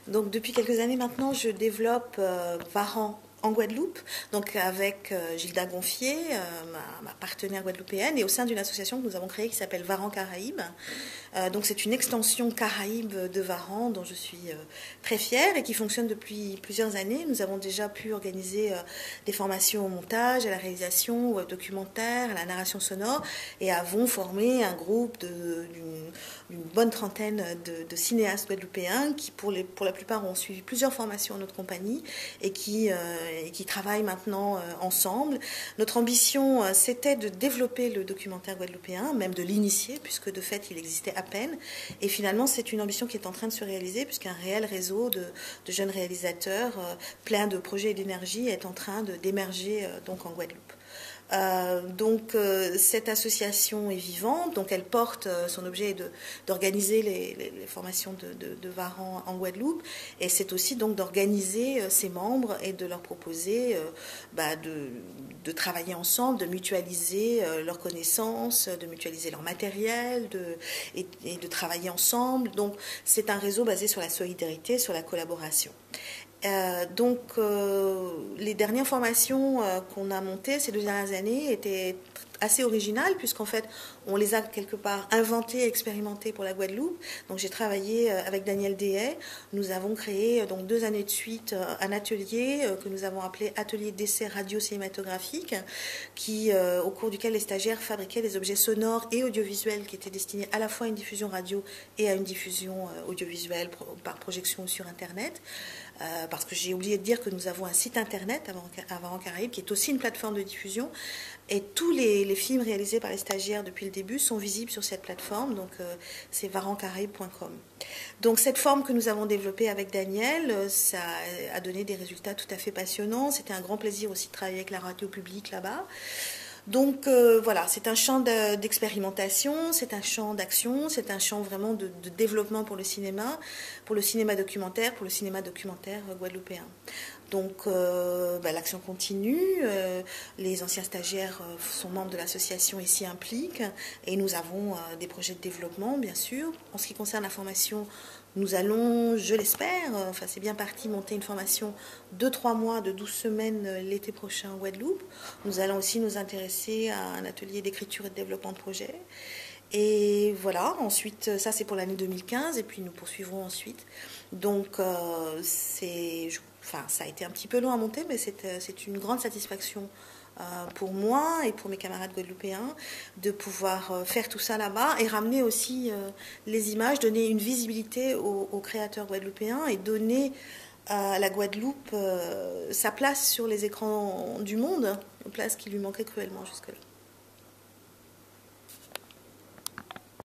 Donc depuis quelques années maintenant, je développe Varan en Guadeloupe, donc avec Gilda Gonfier, ma partenaire guadeloupéenne, et au sein d'une association que nous avons créée qui s'appelle Varan Caraïbes. Donc c'est une extension Caraïbes de Varan dont je suis très fière et qui fonctionne depuis plusieurs années. Nous avons déjà pu organiser des formations au montage, à la réalisation, au documentaire, à la narration sonore, et avons formé un groupe d'une bonne trentaine de cinéastes guadeloupéens qui pour la plupart ont suivi plusieurs formations à notre compagnie et qui travaillent maintenant ensemble. Notre ambition, c'était de développer le documentaire guadeloupéen, même de l'initier, puisque de fait, il existait à peine. Et finalement, c'est une ambition qui est en train de se réaliser, puisqu'un réel réseau de jeunes réalisateurs pleins de projets et d'énergie est en train d'émerger donc en Guadeloupe. Cette association est vivante, donc elle porte, son objet est d'organiser les formations de Varan en Guadeloupe, et c'est aussi donc d'organiser ses membres et de leur proposer de travailler ensemble, de mutualiser leurs connaissances, de mutualiser leur matériel et de travailler ensemble. Donc c'est un réseau basé sur la solidarité, sur la collaboration. Les dernières formations qu'on a montées ces 2 dernières années étaient assez originales, puisqu'en fait on les a quelque part inventées et expérimentées pour la Guadeloupe. Donc j'ai travaillé avec Daniel Dehaye. Nous avons créé donc 2 années de suite un atelier que nous avons appelé Atelier d'essai radio-cinématographique, au cours duquel les stagiaires fabriquaient des objets sonores et audiovisuels qui étaient destinés à la fois à une diffusion radio et à une diffusion audiovisuelle par projection sur Internet. Parce que j'ai oublié de dire que nous avons un site internet à Varan Caraïbes qui est aussi une plateforme de diffusion, et tous les films réalisés par les stagiaires depuis le début sont visibles sur cette plateforme, donc c'est varancaraibes.com. Donc cette forme que nous avons développée avec Daniel, ça a donné des résultats tout à fait passionnants. C'était un grand plaisir aussi de travailler avec la radio publique là-bas. Donc voilà, c'est un champ d'expérimentation, c'est un champ d'action, c'est un champ vraiment de développement pour le cinéma documentaire, pour le cinéma documentaire guadeloupéen. Donc l'action continue, les anciens stagiaires sont membres de l'association et s'y impliquent, et nous avons des projets de développement bien sûr. En ce qui concerne la formation, nous allons, je l'espère, c'est bien parti, monter une formation de 3 mois, de 12 semaines l'été prochain en Guadeloupe. Nous allons aussi nous intéresser à un atelier d'écriture et de développement de projet. Et voilà, ensuite, ça c'est pour l'année 2015, et puis nous poursuivrons ensuite. Donc ça a été un petit peu long à monter, mais c'est une grande satisfaction pour moi et pour mes camarades guadeloupéens de pouvoir faire tout ça là-bas et ramener aussi les images, donner une visibilité aux créateurs guadeloupéens et donner à la Guadeloupe sa place sur les écrans du monde, une place qui lui manquait cruellement jusque-là.